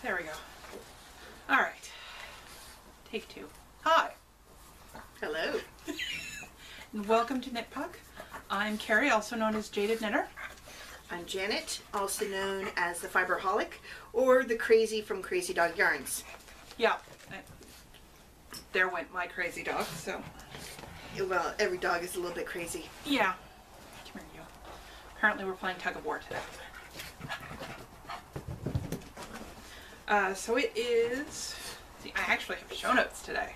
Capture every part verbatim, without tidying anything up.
There we go. All right. Take two. Hi. Hello. And welcome to Knit Pug. I'm Carrie, also known as Jaded Knitter. I'm Janet, also known as the Fiberholic or the Crazy from Crazy Dog Yarns. Yeah. There went my crazy dog, so. Well, every dog is a little bit crazy. Yeah. Come here, you. Apparently we're playing tug of war today. Uh, so it is, see, I actually have show notes today.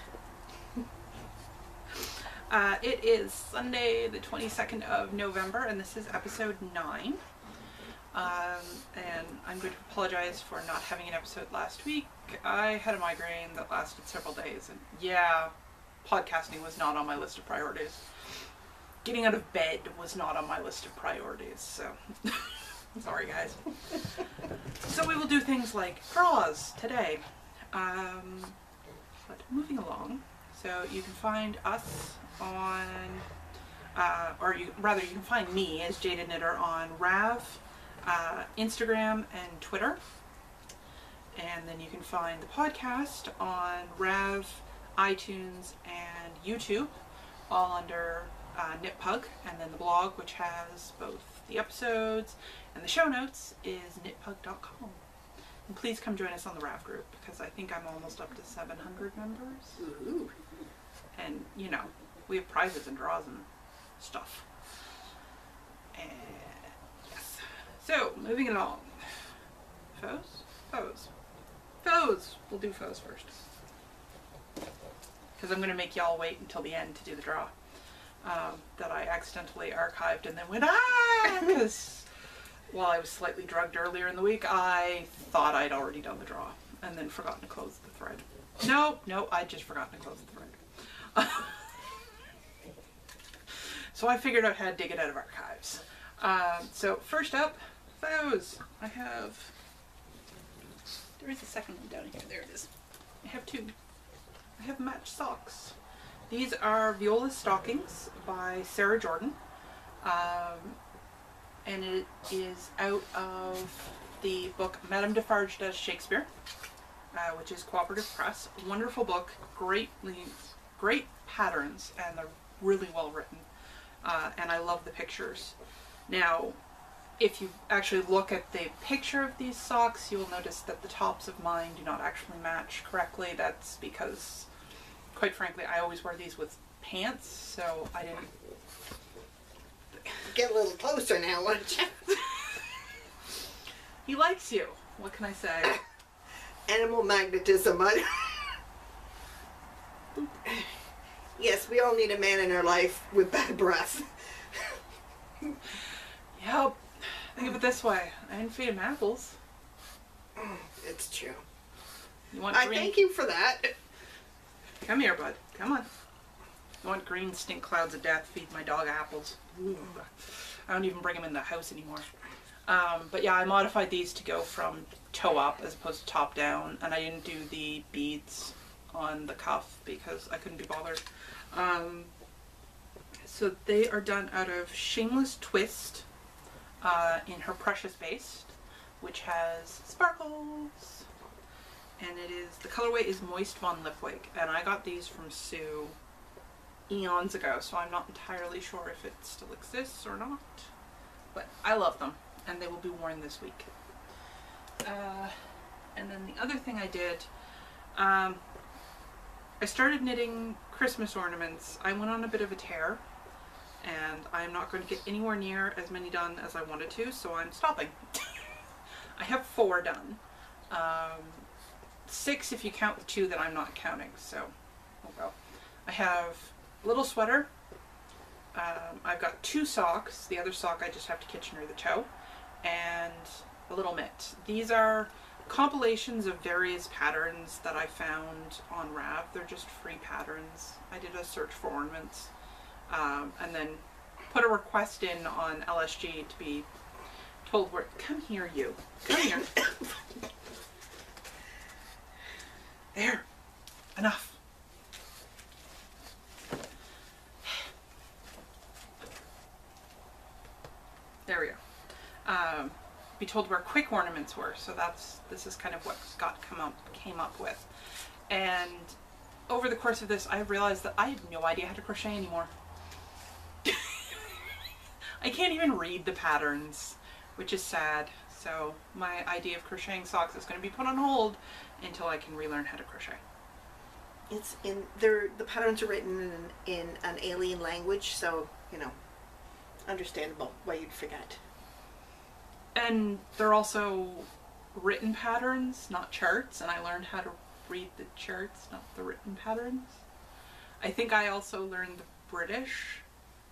Uh, it is Sunday the twenty-second of November, and this is episode nine. Um, and I'm going to apologize for not having an episode last week. I had a migraine that lasted several days, and yeah, podcasting was not on my list of priorities. Getting out of bed was not on my list of priorities, so sorry guys. So we will do things like draws today. Um, but moving along, so you can find us on, uh, or you rather you can find me as Jaded Knitter on Rav, uh, Instagram, and Twitter. And then you can find the podcast on Rav, iTunes, and YouTube, all under uh, Knit Pug. And then the blog, which has both the episodes and the show notes, is knit pug dot com. And please come join us on the Rav group, because I think I'm almost up to seven hundred members. Ooh. And, you know, we have prizes and draws and stuff. And, yes. So, moving along. Foes? Foes. Foes! We'll do foes first. Because I'm going to make y'all wait until the end to do the draw. Um, that I accidentally archived and then went, ah! Because while I was slightly drugged earlier in the week, I thought I'd already done the draw. And then forgotten to close the thread. No, no, I'd just forgotten to close the thread. So I figured out how to dig it out of archives. Um, so first up, foes. I have, there is a second one down here. There it is. I have two. I have matched socks. These are Viola Stockings by Sarah Jordan. Um, and it is out of the book Madame Defarge Does Shakespeare, uh, which is Cooperative Press. Wonderful book, greatly, great patterns, and they're really well written. Uh, and I love the pictures. Now, if you actually look at the picture of these socks, you will notice that the tops of mine do not actually match correctly. That's because, quite frankly, I always wear these with pants, so I didn't... Get a little closer now, why don't you? He likes you. What can I say? Animal magnetism. Yes, we all need a man in our life with bad breath. Yep. Think of it this way. I didn't feed him apples. It's true. You want I green? thank you for that. Come here, bud. Come on. You want green stink clouds of death? Feed my dog apples. Ooh. I don't even bring him in the house anymore. Um, but yeah, I modified these to go from toe up as opposed to top down, and I didn't do the beads on the cuff because I couldn't be bothered. Um, so they are done out of Shameless Twist uh, in her Precious Base, which has sparkles. And it is, the colorway is Moist Von Lipwig, and I got these from Sue eons ago, so I'm not entirely sure if it still exists or not. But I love them, and they will be worn this week. Uh, and then the other thing I did, um, I started knitting Christmas ornaments. I went on a bit of a tear, and I'm not going to get anywhere near as many done as I wanted to, so I'm stopping. I have four done. Um, six if you count the two that I'm not counting, so oh well. I have a little sweater. Um, I've got two socks. The other sock I just have to Kitchener the toe, and a little mitt. These are compilations of various patterns that I found on Rav. They're just free patterns. I did a search for ornaments, um, and then put a request in on L S G to be told where. Come here, you. Come here. There. Enough. There we go. Um, be told where quick ornaments were, so that's this is kind of what Scott come up came up with. And over the course of this, I realized that I have no idea how to crochet anymore. I can't even read the patterns, which is sad. So my idea of crocheting socks is going to be put on hold until I can relearn how to crochet. It's in there. The patterns are written in, in an alien language, so you know, understandable why you'd forget. And they're also written patterns, not charts, and I learned how to read the charts, not the written patterns. I think I also learned the British.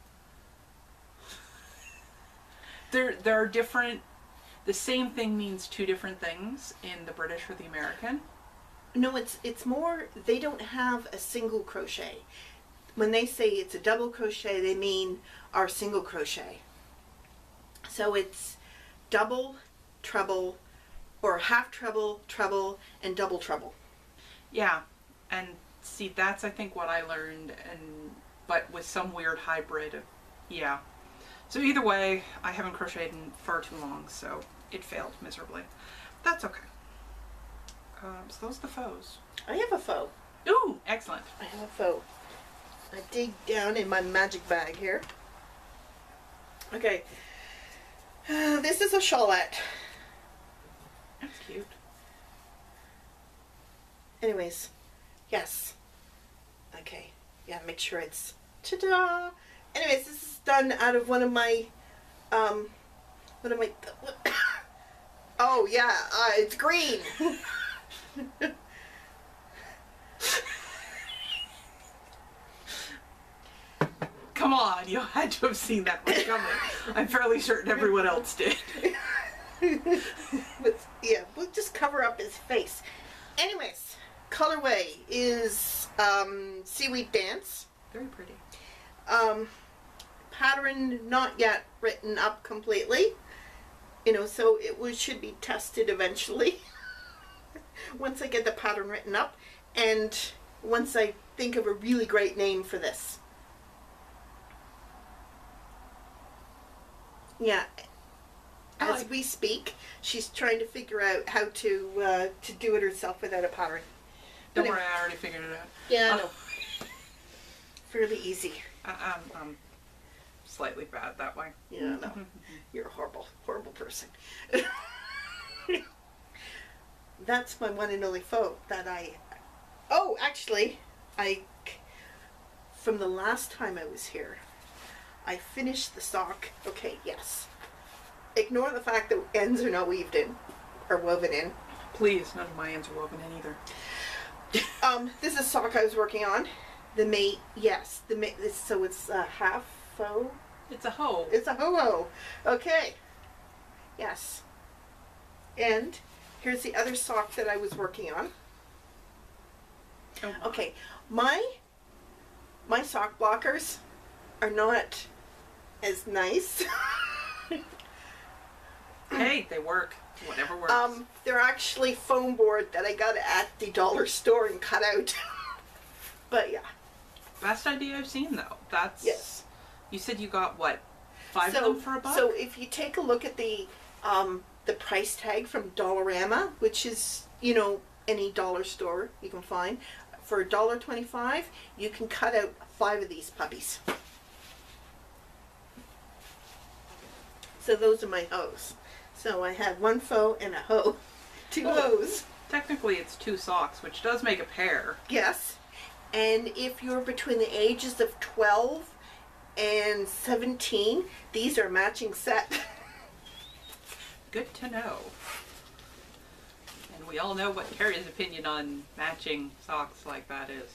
There, there are different, the same thing means two different things in the British or the American. No, it's it's more, they don't have a single crochet. When they say it's a double crochet, they mean our single crochet. So it's double, treble, or half treble, treble, and double treble. Yeah, and see, that's I think what I learned, and but with some weird hybrid of, yeah. So either way, I haven't crocheted in far too long, so it failed miserably. That's okay. Um, so those are the faux. I have a faux. Ooh, excellent. I have a faux. I dig down in my magic bag here. Okay. Uh, this is a shawlette. That's cute. Anyways, yes. Okay. Yeah, make sure it's ta-da. Anyways, this is done out of one of my, um, one of my, oh yeah, uh, it's green. Come on, you had to have seen that one coming. I'm fairly certain everyone else did. But, yeah, we'll just cover up his face. Anyways, colorway is um, Seaweed Dance. Very pretty. Um, pattern not yet written up completely. You know, so it was, should be tested eventually. Once I get the pattern written up, and once I think of a really great name for this. Yeah. As we speak, she's trying to figure out how to uh, to do it herself without a pattern. Don't But worry, I already figured it out. Yeah, I Uh, know. Fairly easy. I, I'm, I'm slightly bad that way. Yeah, no. You're a horrible, horrible person. That's my one and only faux that I... Oh, actually, I... From the last time I was here, I finished the sock. Okay, yes. Ignore the fact that ends are not weaved in, or woven in. Please, none of my ends are woven in either. Um, this is a sock I was working on. The mate, yes, the mate. So it's a half faux. It's a hoe. It's a ho-ho. Okay. Yes. And here's the other sock that I was working on. Oh. Okay, my my sock blockers are not as nice. Hey, they work. Whatever works. Um, they're actually foam board that I got at the dollar store and cut out. But yeah. Best idea I've seen though. That's Yes. You said you got what? Five so, of them for a buck? So if you take a look at the um, the price tag from Dollarama, which is, you know, any dollar store you can find, for a dollar twenty-five, you can cut out five of these puppies. So those are my hoes. So I have one faux and a hoe. Two Well, hoes. Technically it's two socks, which does make a pair. Yes. And if you're between the ages of twelve and seventeen, these are matching set. Good to know. And we all know what Carrie's opinion on matching socks like that is.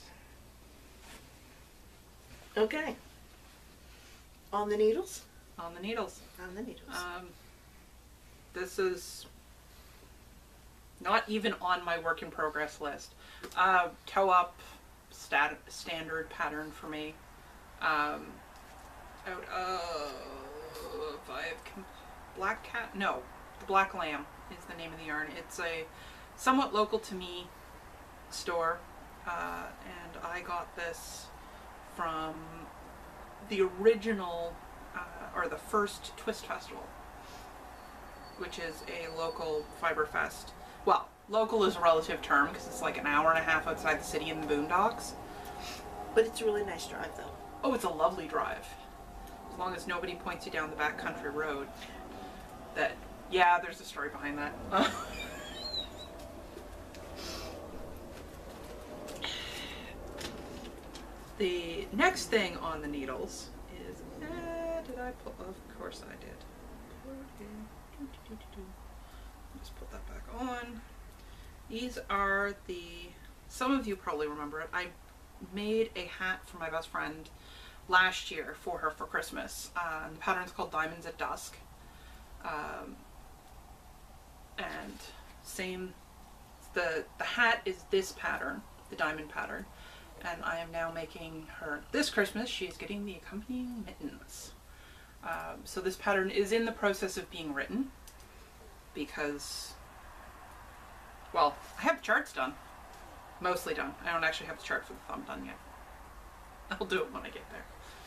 Okay. On the needles? On the needles. On the needles. Um, this is not even on my work in progress list. Uh, toe up, stat standard pattern for me. Um, out of I have com- Black Cat. No, the Black Lamb is the name of the yarn. It's a somewhat local to me store, uh, and I got this from the original uh, or the first Twist Festival, which is a local fiber fest. Well, local is a relative term because it's like an hour and a half outside the city in the boondocks. But it's a really nice drive, though. Oh, it's a lovely drive. As long as nobody points you down the back country road. That, yeah, there's a story behind that. The next thing on the needles is, eh, did I pull, of course I did. Just put that back on. These are the, some of you probably remember it. I made a hat for my best friend last year for her for Christmas. Uh, and the pattern's called Diamonds at Dusk. Um, and same, the, the hat is this pattern, the diamond pattern. And I am now making her, this Christmas, she's getting the accompanying mittens. Um, so this pattern is in the process of being written because, well, I have the charts done. Mostly done. I don't actually have the chart for the thumb done yet. I'll do it when I get there.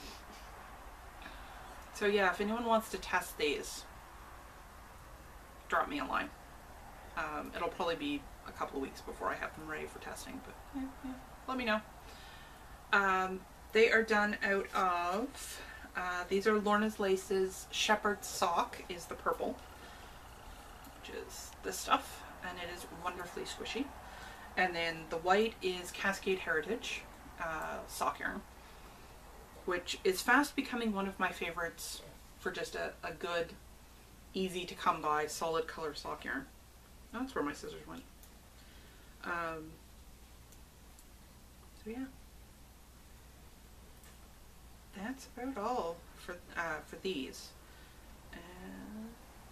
So yeah, if anyone wants to test these, drop me a line. Um, it'll probably be a couple of weeks before I have them ready for testing, but yeah, yeah, let me know. Um, they are done out of, uh, these are Lorna's Laces Shepherd's Sock is the purple, which is this stuff, and it is wonderfully squishy. And then the white is Cascade Heritage uh, sock yarn, which is fast becoming one of my favorites for just a, a good, easy to come by, solid color sock yarn. Oh, that's where my scissors went. Um, so yeah. That's about all for uh, for these. And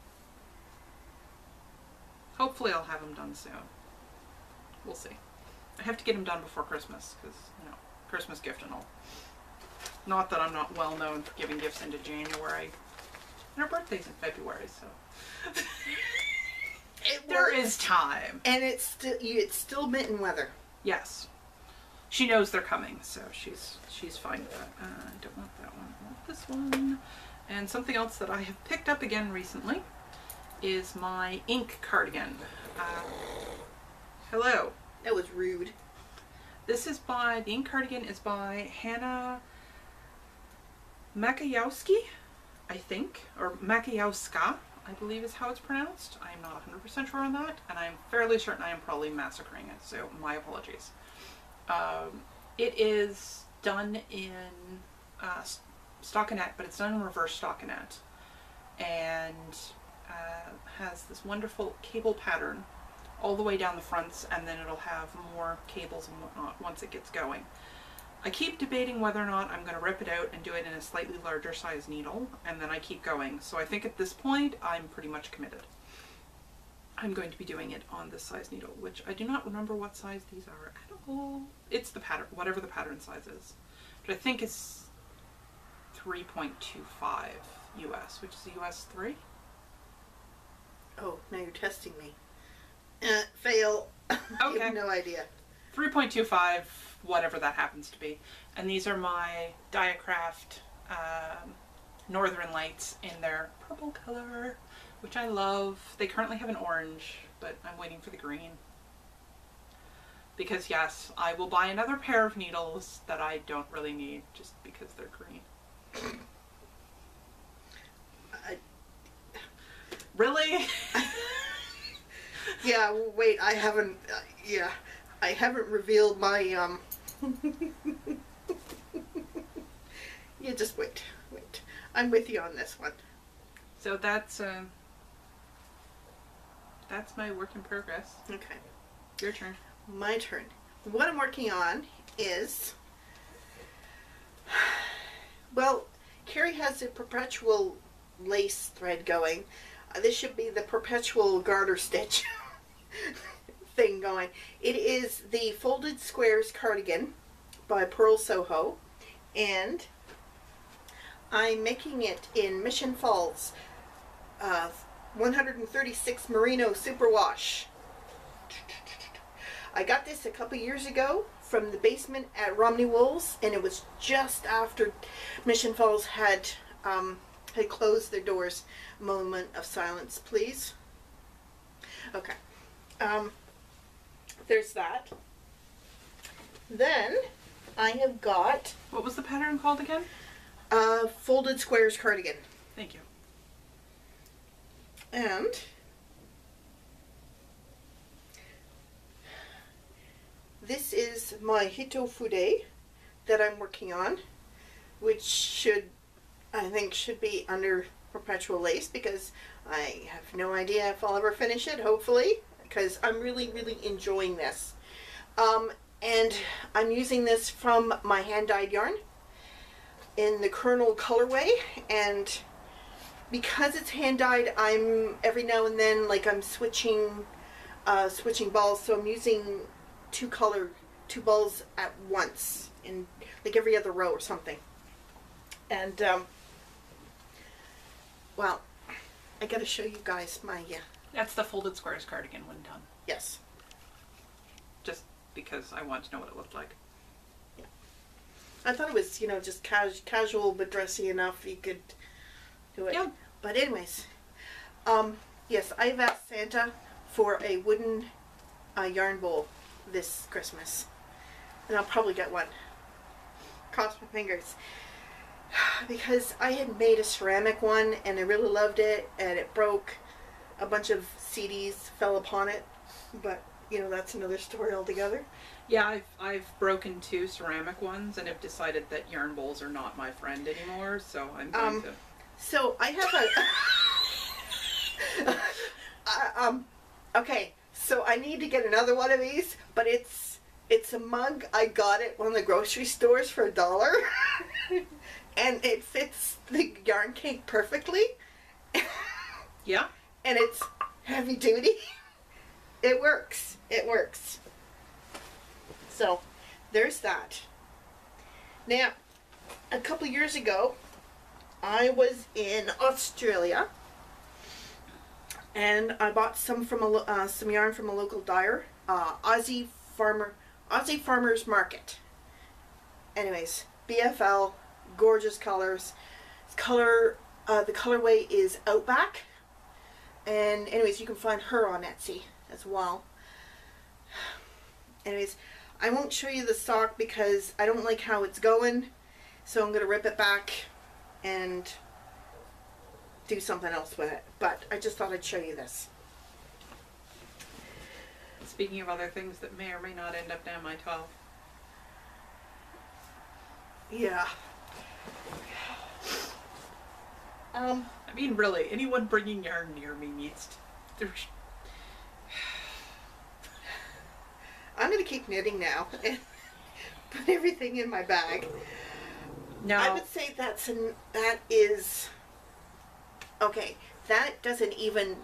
hopefully I'll have them done soon. We'll see. I have to get them done before Christmas because, you know, Christmas gift and all. Not that I'm not well known for giving gifts into January. And her birthday's in February, so It there works. is time. And it's still it's still mitten weather. Yes. She knows they're coming, so she's she's fine with that. Uh, I don't want that one. I want this one. And something else that I have picked up again recently is my ink cardigan. Uh, hello. That was rude. This is by, the ink cardigan is by Hannah Makayowski, I think, or Makayowska, I believe is how it's pronounced. I am not one hundred percent sure on that, and I'm fairly certain I am probably massacring it, so my apologies. Um, it is done in uh, stockinette, but it's done in reverse stockinette, and uh, has this wonderful cable pattern all the way down the fronts, and then it'll have more cables and whatnot once it gets going. I keep debating whether or not I'm going to rip it out and do it in a slightly larger size needle, and then I keep going. So I think at this point I'm pretty much committed. I'm going to be doing it on this size needle, which I do not remember what size these are at all. It's the pattern, whatever the pattern size is, which I think is three point two five U S, which is U S three. Oh, now you're testing me. Uh, fail. I Okay. have no idea. three point two five, whatever that happens to be. And these are my Diacraft um, Northern Lights in their purple color, which I love. They currently have an orange, but I'm waiting for the green. Because yes, I will buy another pair of needles that I don't really need just because they're green. I, Really? yeah, well, wait, I haven't, uh, yeah, I haven't revealed my, um, yeah, just wait, wait. I'm with you on this one. So that's, uh, that's my work in progress. Okay. Your turn. My turn. What I'm working on is, well, Carrie has a perpetual lace thread going. Uh, this should be the perpetual garter stitch thing going. It is the Folded Squares Cardigan by Pearl Soho, and I'm making it in Mission Falls uh, one thirty-six Merino Superwash. I got this a couple years ago from the basement at Romney Wools, and it was just after Mission Falls had um, They close their doors. Moment of silence, please. Okay. Um, there's that. Then I have got What was the pattern called again? a folded squares cardigan. Thank you. And this is my Hito Fude that I'm working on, which should, I think, should be under perpetual lace because I have no idea if I'll ever finish it, hopefully, because I'm really, really enjoying this. Um, and I'm using this from my hand-dyed yarn in the Kernel colorway, and because it's hand-dyed, I'm every now and then, like, I'm switching uh, switching balls, so I'm using two color, two balls at once, in like every other row or something. And, um, well, I gotta show you guys my, uh, That's the folded squares cardigan when done. yes. Just because I want to know what it looked like. I thought it was, you know, just cas casual but dressy enough you could do it. Yeah. But anyways, um, yes, I've asked Santa for a wooden uh, yarn bowl this Christmas. And I'll probably get one. Cross my fingers. Because I had made a ceramic one and I really loved it, and it broke. A bunch of C Ds fell upon it. But, you know, that's another story altogether. Yeah, I've, I've broken two ceramic ones and have decided that yarn bowls are not my friend anymore, so I'm going Um, to... So I have a... uh, um, okay, so I need to get another one of these, but it's it's a mug. I got it at one of the grocery stores for a dollar. And it fits the yarn cake perfectly. Yeah? And it's heavy duty. It works. It works. So, there's that. Now, a couple years ago, I was in Australia, and I bought some from a lo- uh, some yarn from a local dyer, uh, Aussie Farmer, Aussie Farmers Market. Anyways, B F L, gorgeous colors. Color, uh, the colorway is Outback, and anyways, you can find her on Etsy as well. Anyways, I won't show you the sock because I don't like how it's going, so I'm going to rip it back and do something else with it. But I just thought I'd show you this. Speaking of other things that may or may not end up down my twelve. Yeah. Um. I mean, really, anyone bringing yarn near me needs to... there's- I'm going to keep knitting now and put everything in my bag. No. I would say that's an, that is, okay, that doesn't even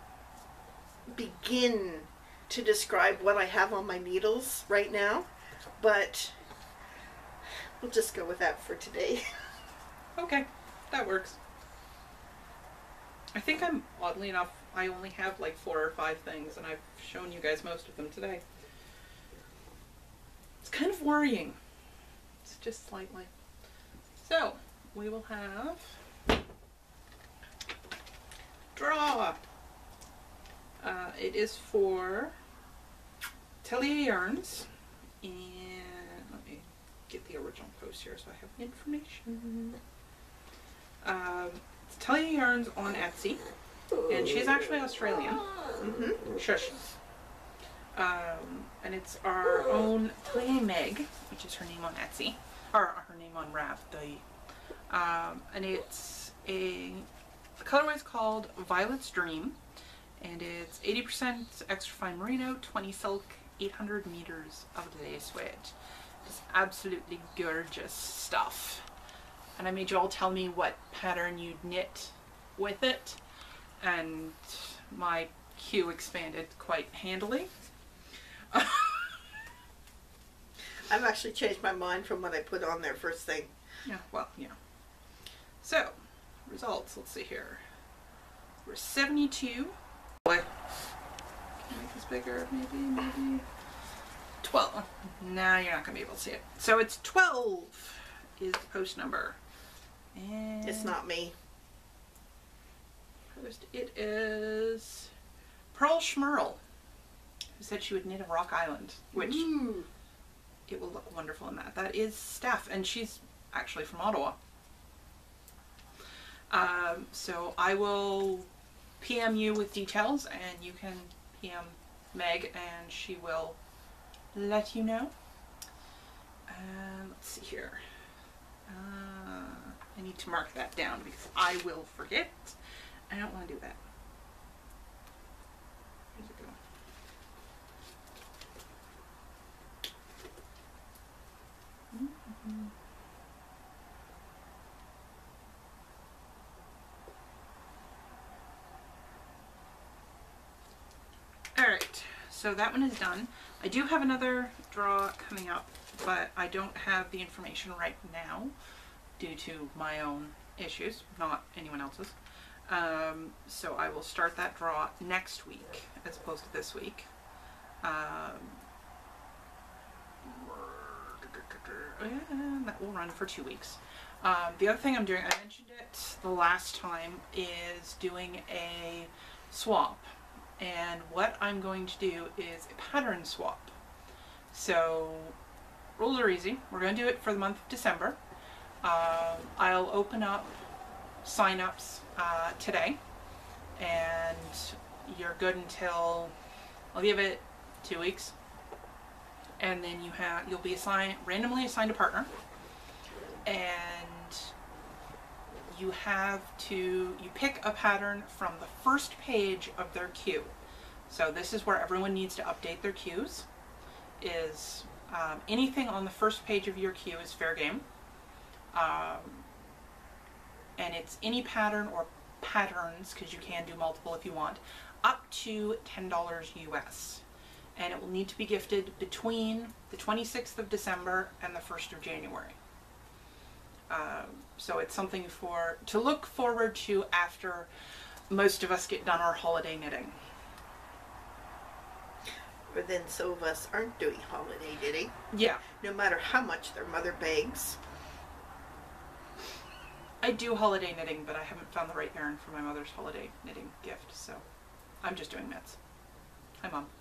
begin to describe what I have on my needles right now, but we'll just go with that for today. Okay, that works. I think I'm, oddly enough, I only have like four or five things, and I've shown you guys most of them today. It's kind of worrying. It's just slightly. So, we will have draw. Uh, it is for Atelier Yarns, and let me get the original post here so I have the information. Um, it's Atelier Yarns on Etsy, and she's actually Australian. Mm-hmm. Shush. Um, and it's our own Atelier Meg, which is her name on Etsy, or her name on Ravelry. Um, and it's a, the colorway is called Violet's Dream, and it's eighty percent extra fine merino, twenty silk, eight hundred meters of lace weight. It's absolutely gorgeous stuff. And I made you all tell me what pattern you'd knit with it, and my queue expanded quite handily. I've actually changed my mind from what I put on there first thing. Yeah, well, yeah. So, results, let's see here. We're seventy-two. Boy. Can I make this bigger? Maybe, maybe. twelve. Nah, you're not going to be able to see it. So it's twelve is the post number. And It's not me. post. It is Pearl Schmerl, who said she would knit a rock island, which Ooh. it will look wonderful in that. That is Steph, and she's actually from Ottawa. Um, so I will P M you with details, and you can P M Meg, and she will let you know. Uh, let's see here. Uh, I need to mark that down because I will forget. I don't want to do that. Where's it go? Mm-hmm. Alright, so that one is done. I do have another draw coming up, but I don't have the information right now due to my own issues, not anyone else's. Um, so I will start that draw next week as opposed to this week. Um, and that will run for two weeks. Um, the other thing I'm doing, I mentioned it the last time, is doing a swap. And what I'm going to do is a pattern swap. So rules are easy. We're going to do it for the month of December. Uh, I'll open up sign-ups uh, today, and you're good until, I'll give it two weeks, and then you have you'll be assigned randomly assigned a partner, and you have to you pick a pattern from the first page of their queue. So this is where everyone needs to update their queues. Is um, anything on the first page of your queue is fair game. Um, and it's any pattern or patterns, because you can do multiple if you want, up to ten dollars U S. And it will need to be gifted between the twenty-sixth of December and the first of January. Um, so it's something for to look forward to after most of us get done our holiday knitting. Or then some of us aren't doing holiday knitting. Yeah. No matter how much their mother begs. I do holiday knitting, but I haven't found the right yarn for my mother's holiday knitting gift, so I'm just doing mitts. Hi, Mom.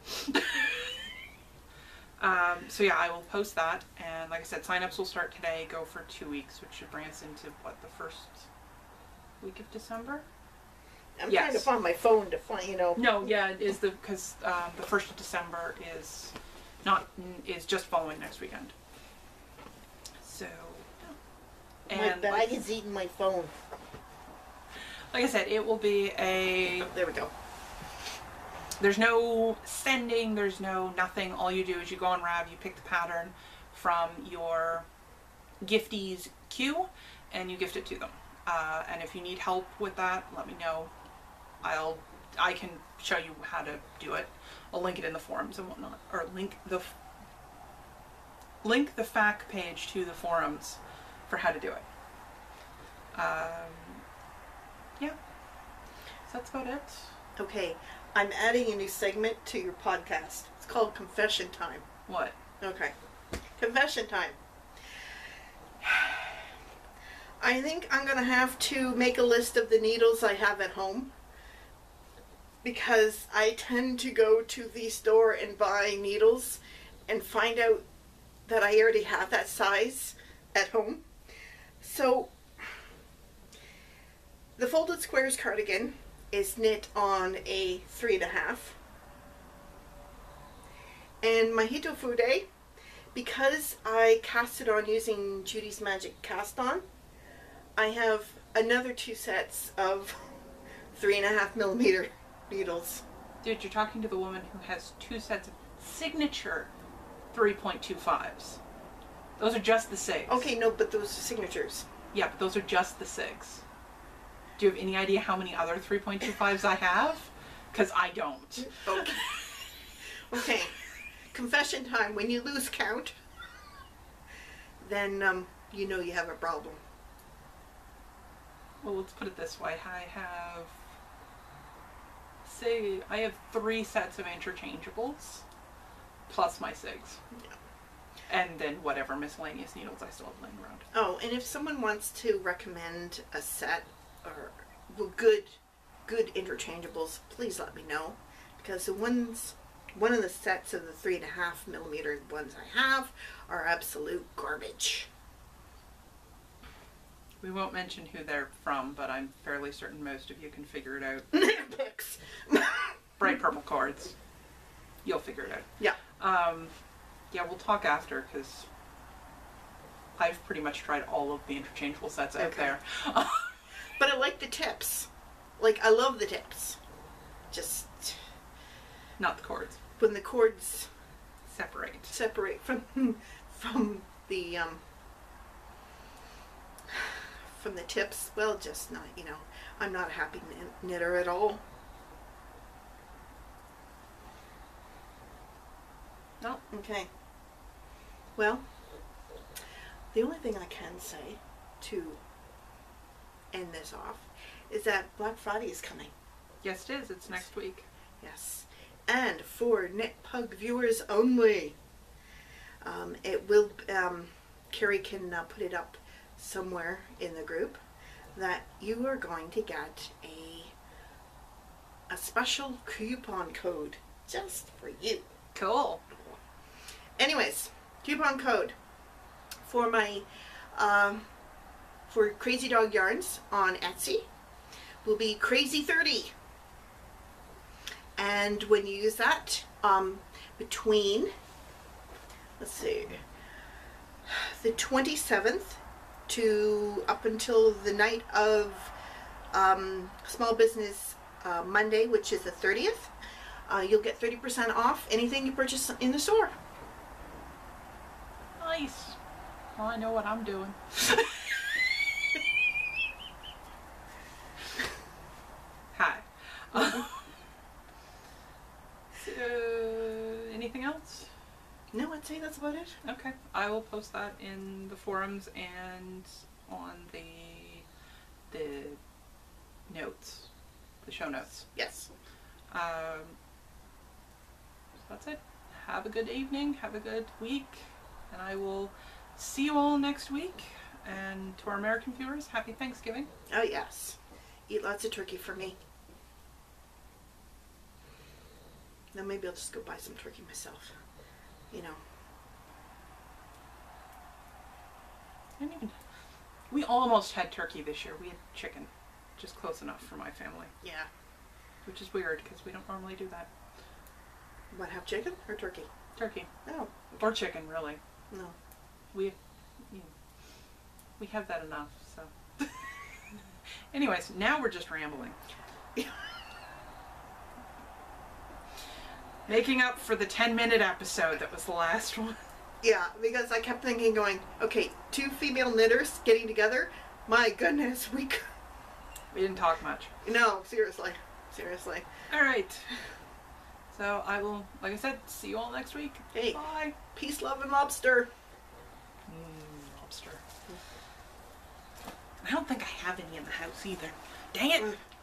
um, so yeah, I will post that, and like I said, sign-ups will start today, go for two weeks, which should bring us into, what, the first week of December? I'm Yes. trying to find my phone to find, you know. No, yeah, it is the, because um, the first of December is not, is just following next weekend. So, yeah. My And bag like, is eating my phone. like I said, it will be a, Oh, there we go. there's no sending, there's no nothing. All you do is you go on Rav, you pick the pattern from your giftees queue, and you gift it to them. Uh, and if you need help with that, let me know. I'll, I can show you how to do it. I'll link it in the forums and whatnot, or link the, link the F A Q page to the forums for how to do it. Um, yeah, so that's about it. Okay, I'm adding a new segment to your podcast. It's called Confession Time. What? Okay. Confession Time. I think I'm going to have to make a list of the needles I have at home, because I tend to go to the store and buy needles and find out that I already have that size at home. So the Folded Squares cardigan is knit on a three and a half. And my Hito Fude, because I cast it on using Judy's Magic Cast On, I have another two sets of three and a half millimeter needles. Dude, you're talking to the woman who has two sets of signature three point two fives. Those are just the SIGs. Okay, no, but those are signatures. Yeah, but those are just the SIGs. Do you have any idea how many other three point two fives I have? Because I don't. Okay. Okay. Confession time. When you lose count, then um, you know you have a problem. Well, let's put it this way. I have, say, I have three sets of interchangeables, plus my SIGs. Yeah. And then whatever miscellaneous needles I still have laying around. Oh, and if someone wants to recommend a set or well, good good interchangeables, please let me know. Because the ones, one of the sets of the three and a half millimeter ones I have are absolute garbage. We won't mention who they're from, but I'm fairly certain most of you can figure it out. Picks. Bright purple cards. You'll figure it out. Yeah. Um, yeah, we'll talk after, because I've pretty much tried all of the interchangeable sets out Okay. there. But I like the tips. Like, I love the tips. Just Not the cords. when the cords Separate. separate from from the um from the tips, well, just not, you know, I'm not a happy knitter at all. No. Okay. Well, the only thing I can say to end this off is that Black Friday is coming. Yes, it is. It's next week. Yes. And for Knit Pug viewers only. Um, it will, um, Carrie can uh, put it up somewhere in the group that you are going to get a, a special coupon code just for you. Cool. Anyways, coupon code for my, um, for Crazy Dog Yarns on Etsy will be crazy thirty. And when you use that, um, between, let's see, the twenty-seventh to up until the night of um, Small Business uh, Monday, which is the thirtieth, uh, you'll get thirty percent off anything you purchase in the store. Nice. Well, I know what I'm doing. Hi. Uh, so, anything else? No, I'd say that's about it. Okay. I will post that in the forums and on the the notes, the show notes. Yes. Um, so that's it. Have a good evening. Have a good week. And I will see you all next week. And to our American viewers, happy Thanksgiving. Oh, yes. Eat lots of turkey for me. Now maybe I'll just go buy some turkey myself. You know. I didn't even, we almost had turkey this year. We had chicken. Just close enough for my family. Yeah. Which is weird because we don't normally do that. What, have chicken or turkey? Turkey. No. Or chicken, really. No. We, you know, we have that enough, so. Anyways, now we're just rambling. Making up for the ten minute episode that was the last one. Yeah, because I kept thinking going, okay, two female knitters getting together, my goodness, we could... We didn't talk much. No, seriously. Seriously. Alright. So I will, like I said, see you all next week. Hey. Bye. Peace, love, and lobster. Mm, lobster. I don't think I have any in the house either. Dang it. Mm.